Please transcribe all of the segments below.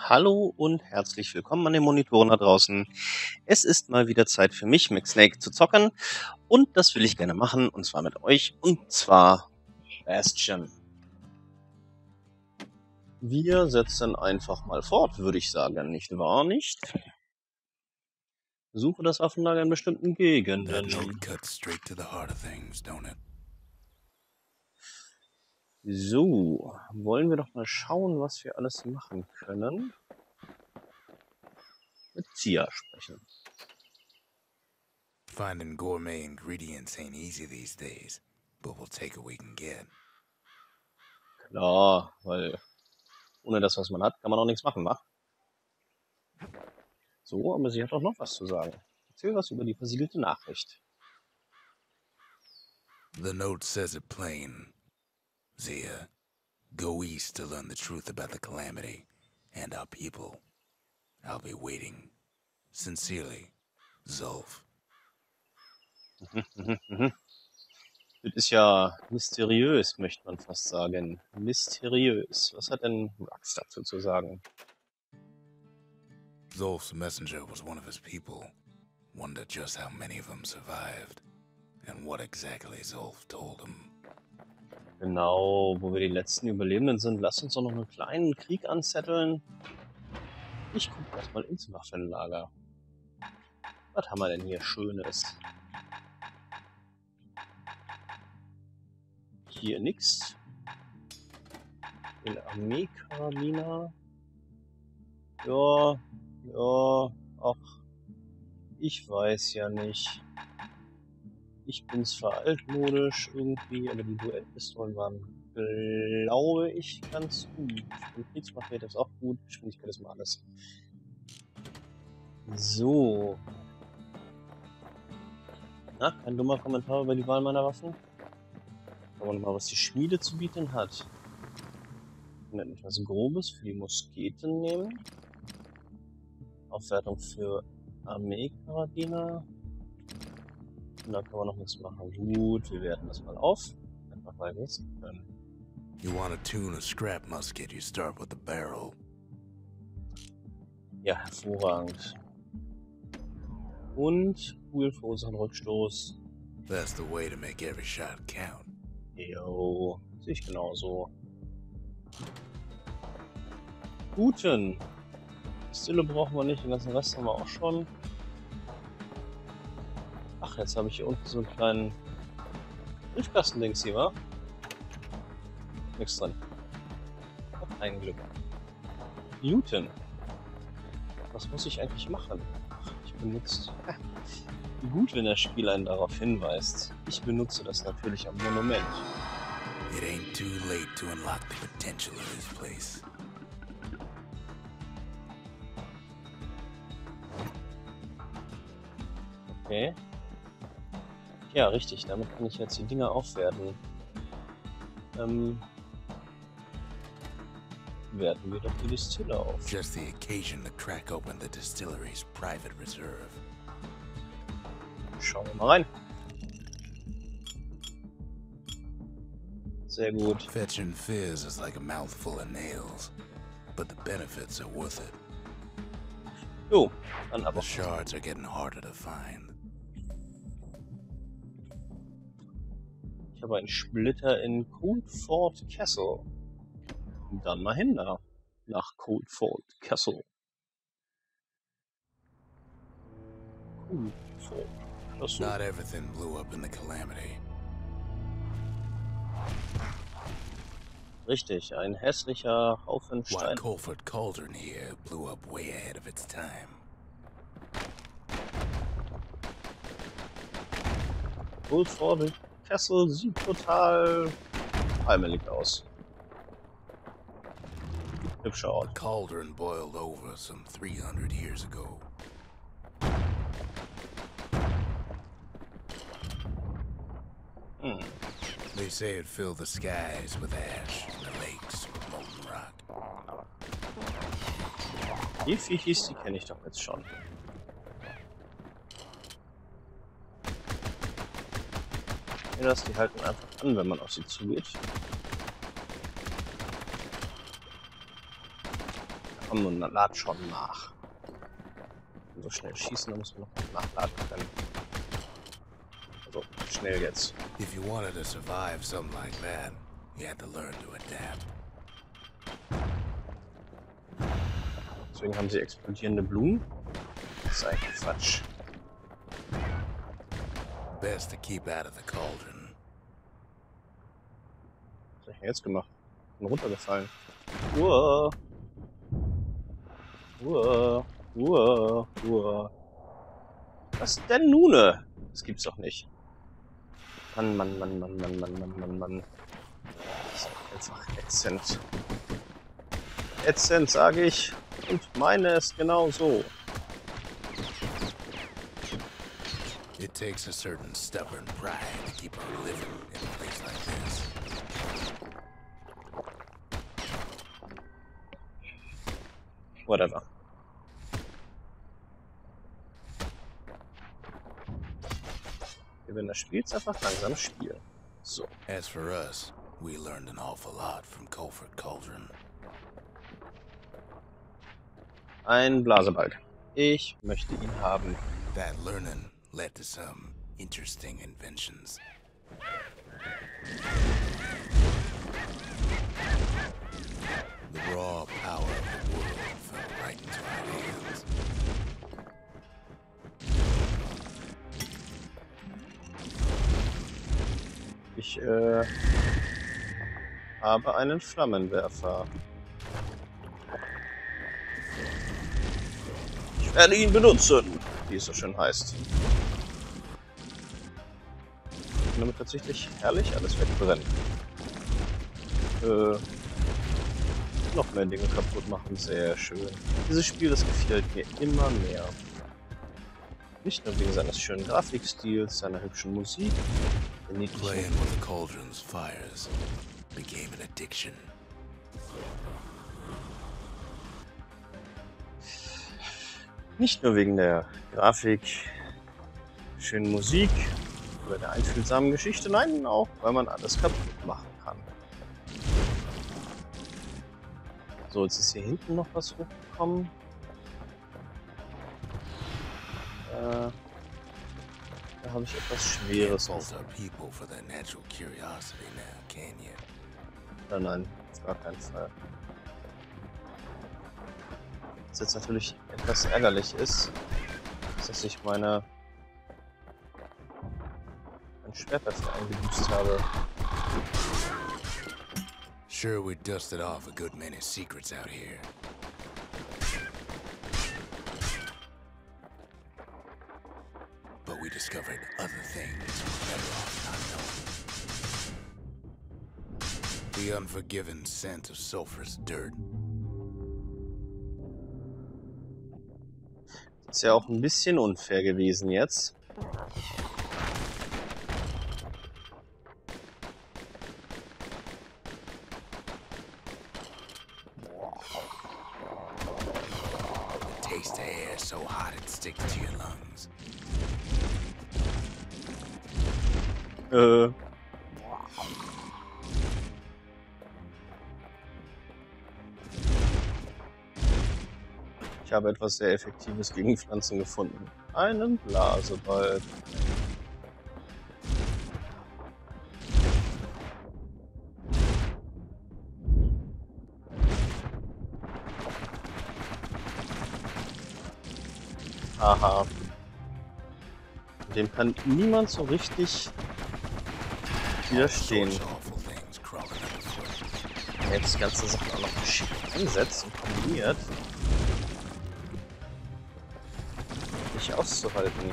Hallo und herzlich willkommen an den Monitoren da draußen. Es ist mal wieder Zeit für mich, mit Snake zu zocken. Und das will ich gerne machen, und zwar mit euch, und zwar Bastion. Wir setzen einfach mal fort, würde ich sagen, nicht wahr, nicht? Suche das Waffenlager in bestimmten That Gegenden. note cuts straight to the heart of things, don't it? So, wollen wir doch mal schauen, was wir alles machen können. Mit Zia sprechen. Finding gourmet ingredients ain't easy these days, but we'll take what we can get. Klar, weil ohne das, was man hat, kann man auch nichts machen, wa? So, aber sie hat auch noch was zu sagen. Erzähl was über die versiegelte Nachricht. The note says it plain. Zia, go east to learn the truth about the calamity and our people. I'll be waiting. Sincerely, Zulf. Das ist ja mysteriös, möchte man fast sagen. Mysteriös. Was hat denn Rux dazu zu sagen? Zulf's messenger was one of his people. Wonder just how many of them survived, and what exactly Zulf told him. Genau, wo wir die letzten Überlebenden sind, lass uns doch noch einen kleinen Krieg anzetteln. Ich gucke erstmal ins Waffenlager. Was haben wir denn hier Schönes? Hier nix. Den Armeekarabiner. Ja, ach, ich weiß ja nicht. Ich bin zwar altmodisch irgendwie, aber die Duellpistolen waren, glaube ich, ganz gut. Kriegsmachete ist auch gut, Geschwindigkeit ist mal alles. So. Na, kein dummer Kommentar über die Wahl meiner Waffen. Schauen wir mal, was die Schmiede zu bieten hat. Ich kann etwas Grobes für die Musketen nehmen. Aufwertung für Armeekarabiner. Und da kann man noch nichts machen. Gut, wir werten das mal auf. Einfach weil wir es können. You want to tune a scrap musket, you start with the barrel. Ja, hervorragend. Und Kugeln verursachen Rückstoß. That's the way to make every shot count. Jo, sehe ich genauso. Guten. Stille brauchen wir nicht, den ganzen Rest haben wir auch schon. Ach, jetzt habe ich hier unten so einen kleinen Briefkastendings hier, wa? Nichts drin. Hab ein Glück. Newton. Was muss ich eigentlich machen? Ach, ich benutze... Wie gut, wenn das Spiel einen darauf hinweist. Ich benutze das natürlich am Monument. It ain't too late to unlock the potential of this place. Okay. Ja, richtig. Damit kann ich jetzt die Dinger aufwerten. Werten wir doch die Distille auf. Just the occasion to crack open the distillery's private reserve. Schauen wir mal rein. Sehr gut. Fetching fizz is like a mouthful of nails, but the benefits are worth it. Jo, dann aber. The shards are getting harder to find. Ich habe einen Splitter in Coldford Castle. Und dann mal hin da. Nach Coldford Castle. Coldford Castle. Not everything blew up in the calamity. Richtig, ein hässlicher Haufen White Stein. Colford Cauldron here blew up way ahead of its time. Coldford Castle sieht total heimelig aus. Hübscher The Ort. cauldron boiled over some 300 years ago. They say it filled the skies with ash and the lakes with molten rock. Die Viechis, die kenne ich doch jetzt schon. Ja, das, die halten einfach an, wenn man auf sie zugeht. Komm, nun lad schon nach. So schnell schießen, da muss man noch nachladen können. Also, schnell jetzt. If you wanted to survive something like that, you had to learn to adapt. Deswegen haben sie explodierende Blumen. Das ist eigentlich Quatsch. Best to keep out of the cauldron. Was habe ich denn jetzt gemacht? Bin runtergefallen. Uah. Uah. Uah. Uah. Was denn nun? Das gibt's doch nicht. Mann, Mann, Mann, Mann, Mann, Mann, Mann, Mann, Mann. Das ist einfach ätzend. Ätzend, sage ich. Und meine es genau so. It takes a certain stubborn pride to keep on living in a place like this. Whatever. Wir werden das Spiel jetzt einfach langsam spielen. So. As for us, we learned an awful lot from Culford Cauldron. Ein Blasebalg. Ich möchte ihn haben. That learning led to some interesting inventions. The raw power of the world fell right into our hands. Ich habe einen Flammenwerfer. Ich werde ihn benutzen, wie es so schön heißt. Und damit tatsächlich herrlich alles wegbrennen. Noch mehr Dinge kaputt machen, sehr schön. Dieses Spiel, das gefällt mir immer mehr. Nicht nur wegen seines schönen Grafikstils, seiner hübschen Musik, der niedlichen... Playing with the cauldron's fires became an addiction. Nicht nur wegen der Grafik, schönen Musik oder der einfühlsamen Geschichte, nein, auch weil man alles kaputt machen kann. So, jetzt ist hier hinten noch was hochgekommen. Da habe ich etwas Schweres Fault auf. our people for their natural curiosity now, can you? Nein, auf gar keinen Fall. Was jetzt natürlich etwas ärgerlich ist, dass ich mein Schwert dafür eingebüßt habe. Sure, we dusted off a good many secrets out here. But we discovered other things we're better off not knowing. The unforgiving scent of sulfurous dirt. Das ist ja auch ein bisschen unfair gewesen jetzt. Taste the air so hot it sticks to your lungs. Ich habe etwas sehr Effektives gegen Pflanzen gefunden. Einen Blasebalg. Aha. Dem kann niemand so richtig widerstehen. Jetzt die ganze Sache auch noch geschickt einsetzt und kombiniert. Nicht auszuhalten.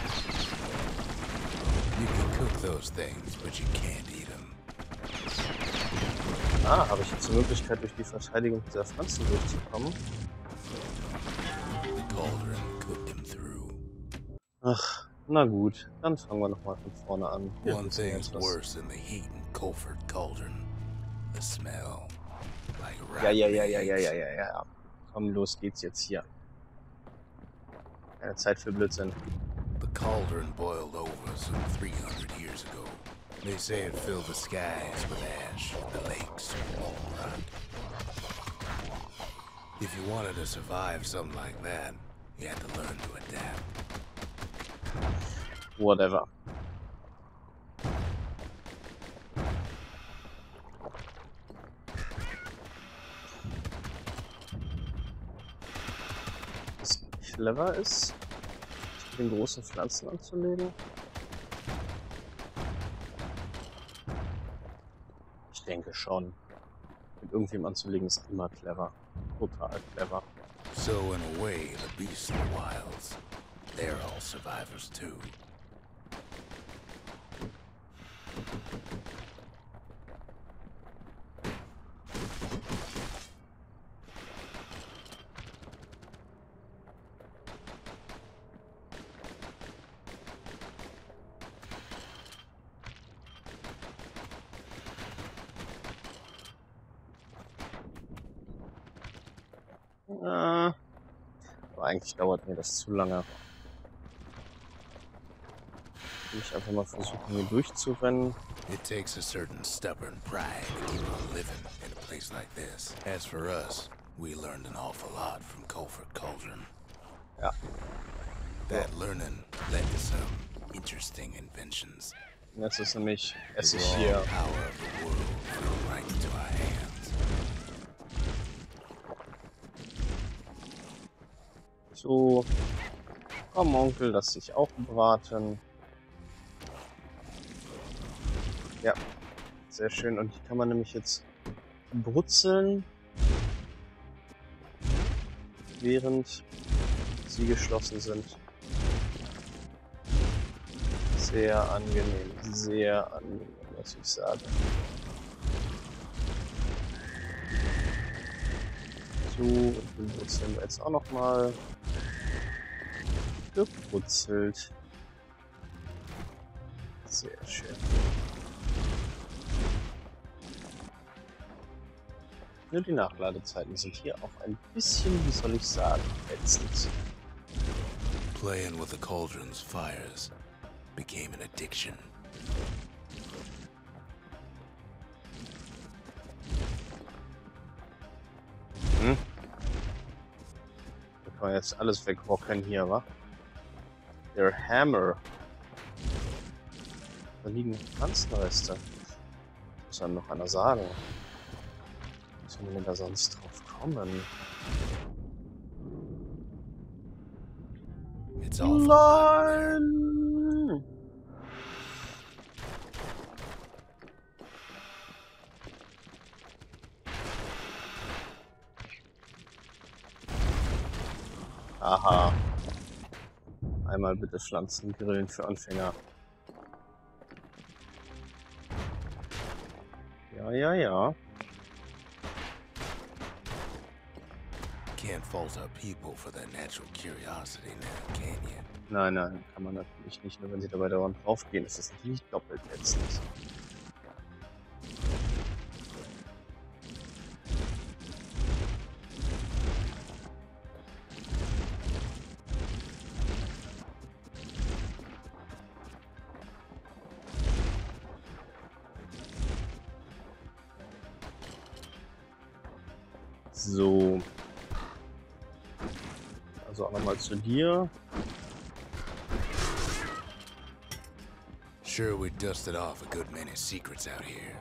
You can cook those things, but you can't eat them. Ah, habe ich jetzt die Möglichkeit, durch die Verteidigung dieser Pflanzen durchzukommen? The cauldron cooked them through. Ach, na gut. Dann fangen wir nochmal von vorne an. Wir One wissen thing's jetzt was. worse than the heat in Culford Cauldron. The smell. Like Ja. Komm, los geht's jetzt hier. Keine Zeit für Blödsinn. The cauldron boiled over some 300 years ago. They say it filled the skies with ash, the lakes with molten rock. If you wanted to survive something like that, you had to learn to adapt. Whatever. Was clever ist, sich mit den großen Pflanzen anzulegen. Ich denke schon. Mit irgendwem anzulegen ist immer clever. Total clever. So in a way, the beasts of the wilds, they're all survivors too. Aber eigentlich dauert mir das zu lange. Ich einfach mal versuchen, hier durchzurennen. It takes a certain stubborn pride to keep on living in a place like this. As for us, we learned an awful lot from Culford Cauldron. Ja. That learning led to some interesting inventions. Jetzt ist nämlich The Essig raw hier. power of the world fell right into our hands. So. Komm, Onkel, lass dich auch braten. Ja. Sehr schön. Und die kann man nämlich jetzt brutzeln, während sie geschlossen sind. Sehr angenehm, muss ich sagen. So, und den brutzeln wir jetzt auch nochmal. Gebrutzelt. Sehr schön. Nur die Nachladezeiten sind hier auch ein bisschen, wie soll ich sagen, ätzend. Playing with the cauldron's fires became an addiction. Hm? Da kann man jetzt alles wegrocken hier, wa? Der Hammer. Da liegen noch Pflanzenreste. Muss einem noch einer sagen. Wie soll man denn da sonst drauf kommen? It's awful hot in there. Nein! Aha. Einmal bitte Pflanzen grillen für Anfänger. Ja, ja, ja. Can't fault our people for their natural curiosity now, can you? Nein, nein, kann man natürlich nicht. Nur wenn sie dabei dauernd draufgehen, ist das natürlich doppelt ätzend. So. Also auch nochmal zu dir. Sure, we dusted off a good many secrets out here.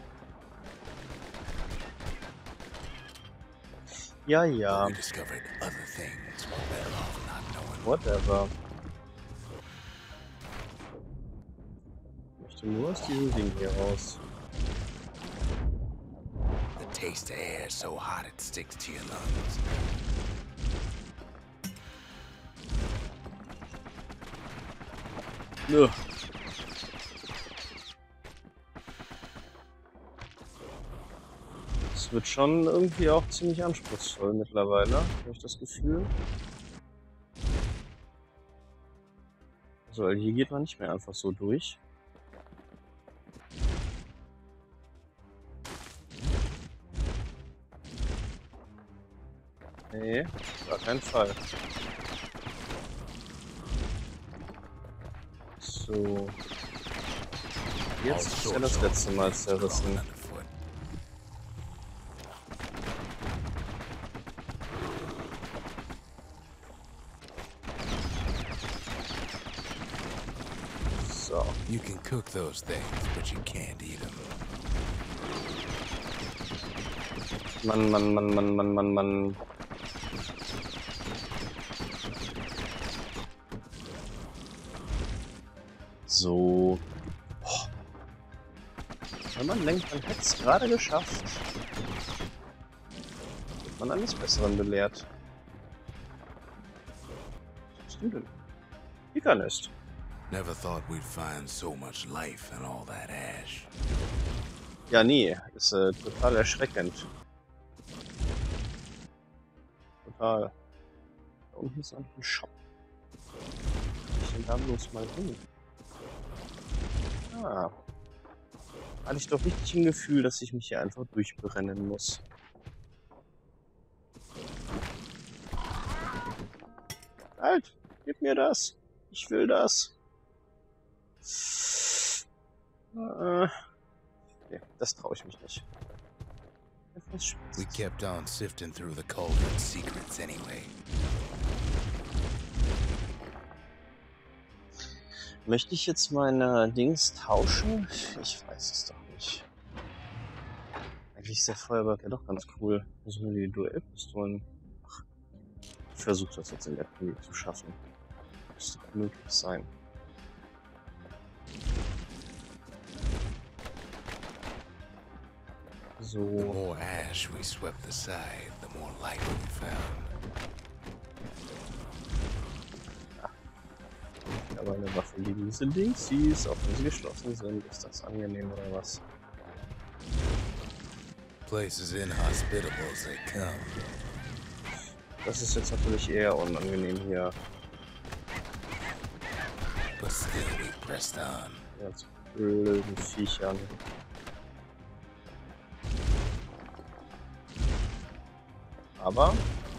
Ja, But ja. we discovered other things we're better off not knowing. Whatever. Ich möchte nur aus diesem Ding hier raus. The taste of air so hot it sticks to your lungs. Ugh. Es wird schon irgendwie auch ziemlich anspruchsvoll mittlerweile, habe ich das Gefühl. Also, weil hier geht man nicht mehr einfach so durch. Nee, auf gar keinen Fall. So. Jetzt ist ja das letzte Mal zerrissen. Underfoot. So. You can cook those things, but you can't eat them. Mann, Mann, Mann, Mann, Mann, Mann, Mann. So. Oh. Wenn man denkt, man hätte es gerade geschafft, wird man eines Besseren belehrt. Was ist denn? Pickernest. Never thought we'd find so much life in all that ash. Ja, nee, ist total erschreckend. Total. Da unten ist eigentlich ein Shop. Ich denn da bloß mal hin? Ah. Hatte ich doch richtig ein Gefühl, dass ich mich hier einfach durchbrennen muss. Halt! Gib mir das! Ich will das! Nee, das traue ich mich nicht. We kept on sifting through the cauldron's secrets anyway. Möchte ich jetzt meine Dings tauschen? Ich weiß es doch nicht. Eigentlich ist der Feuerwerk ja doch ganz cool. Also nur die Duellpistolen. Ach, ich versuche das jetzt in der Folge zu schaffen. Muss doch möglich sein. So. The more ash we swept aside, the more light we found. Aber eine Waffe gegen diese Dingsies, auch wenn sie geschlossen sind, ist das angenehm oder was? Place as inhospitable as they come. Das ist jetzt natürlich eher unangenehm hier. But still we pressed on. Ja, zu blöden Viechern. Aber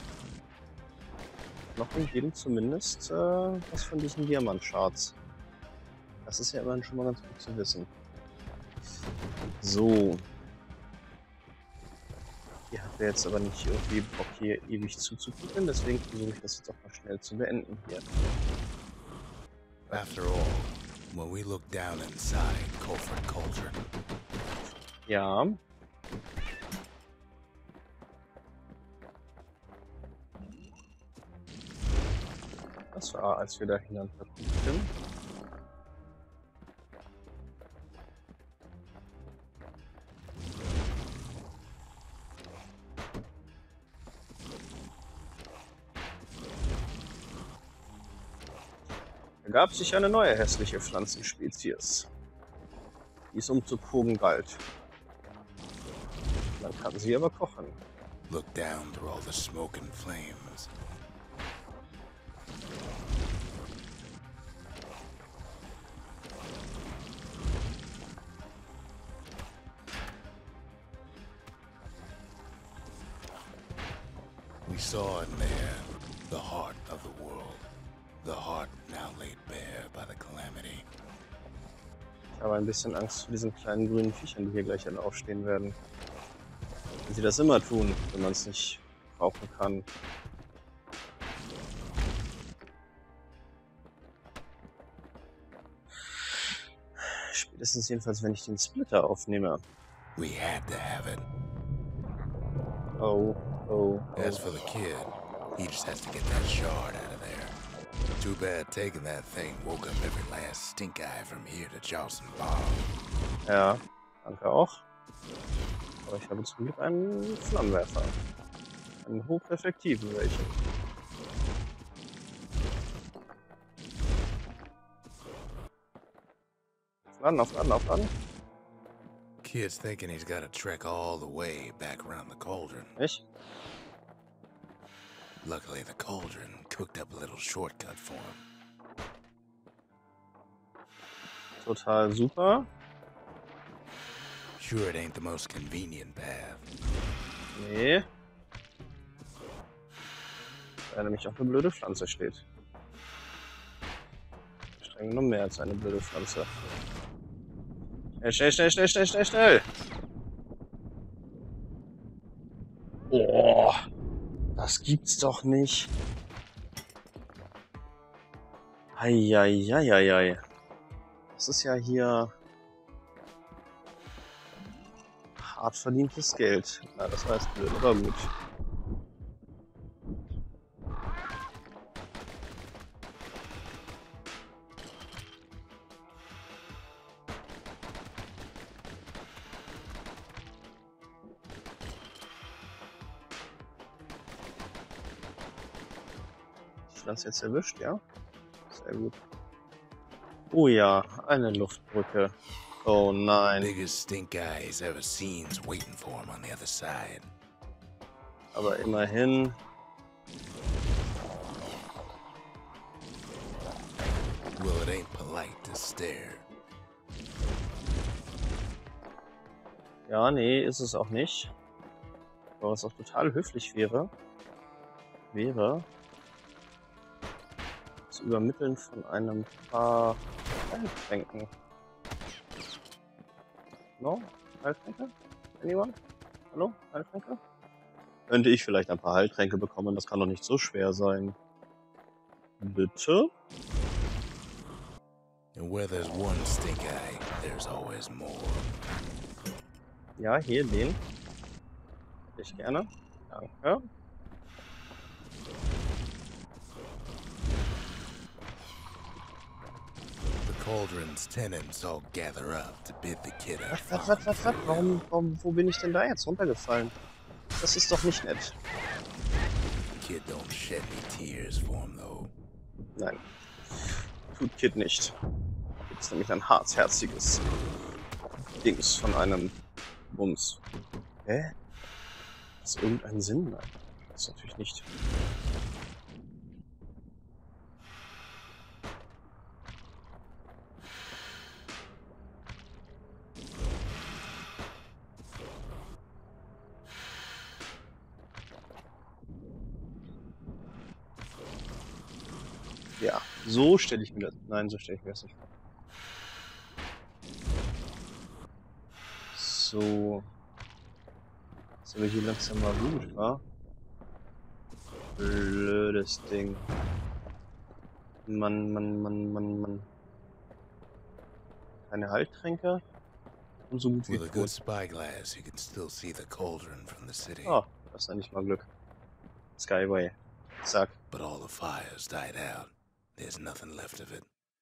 noch in jedem zumindest was von diesen Diamant-Charts. Das ist ja immerhin schon mal ganz gut zu wissen. So. Ihr habt ja jetzt aber nicht irgendwie Bock hier ewig zuzugucken, deswegen versuche ich das jetzt auch mal schnell zu beenden hier. After all, when we look down inside Culford Cauldron, Ja. Das war, als wir da hinunterguckten. Da gab sich eine neue hässliche Pflanzenspezies, die es umzupogen galt. Man kann sie aber kochen. look down through all the smoke and flames. We saw in there the heart of the world. The heart now laid bare by the calamity. Ich habe ein bisschen Angst vor diesen kleinen grünen Viechern, die hier gleich alle aufstehen werden. Wenn sie das immer tun, wenn man es nicht brauchen kann. Spätestens jedenfalls, wenn ich den Splitter aufnehme. We had to have it. Oh, oh, As oh. for the kid, he just has to get that shard out of there. Too bad taking that thing woke up every last stink eye from here to Charleston Bar. Ja, danke auch. Aber ich habe zum Glück einen Flammenwerfer. Einen hocheffektiven welchen. Aufladen. Kid's thinking he's got to trek all the way back around the cauldron. Nicht? Luckily, the cauldron cooked up a little shortcut for him. Total super. Sure, it ain't the most convenient path. Nee. Da nämlich auch eine blöde Pflanze steht. Streng genommen mehr als eine blöde Pflanze. Schnell! Oh, das gibt's doch nicht. Eieieiei. Das ist ja hier hart verdientes Geld. Ja, das war jetzt blöd, aber gut. Das jetzt erwischt, ja? Sehr gut. Oh ja, eine Luftbrücke. Oh nein. Biggest stink eye he's ever seen's waiting for him on the other side. Aber immerhin. Well, it ain't polite to stare. Ja, nee, ist es auch nicht. Aber was auch total höflich wäre, das Übermitteln von einem paar Heiltränken. No? Heiltränke? Anyone? Hallo? Heiltränke? Könnte ich vielleicht ein paar Heiltränke bekommen? Das kann doch nicht so schwer sein. Bitte? And where there's one stink eye, there's always more. Ja, hier den. Hätte ich gerne. Danke. The cauldron's tenants all gather up to bid the kid a Was? Wo bin ich denn da jetzt runtergefallen? Das ist doch nicht nett. Kid don't shed any tears for him though. Nein. Tut Kid nicht. Gibt es nämlich ein harzherziges Dings von einem Bums. Hä? Hat das irgendeinen Sinn? Nein. Das ist natürlich nicht. Ja, so stelle ich mir das. Nein, so stelle ich mir das nicht vor. So. Ist aber hier langsam mal gut, wa? Blödes Ding. Mann. Keine Heiltränke. Und so gut wie With a good tot. spyglass, you can still see the cauldron from the city. Oh, das ist eigentlich mal Glück. Skyway. Zack. But all the fires died out. There's nothing left of it.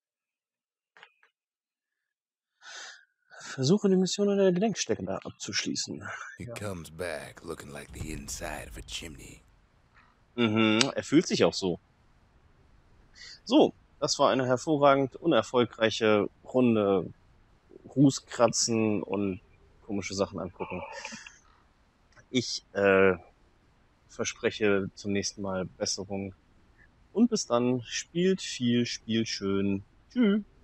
Versuche die Mission in der Gedenkstätte da abzuschließen. He Ja. comes back looking like the inside of a chimney. Er fühlt sich auch so. So, das war eine hervorragend unerfolgreiche Runde. Rußkratzen und komische Sachen angucken. Ich verspreche zum nächsten Mal Besserung. Und bis dann, spielt viel, spielt schön. Tschüss.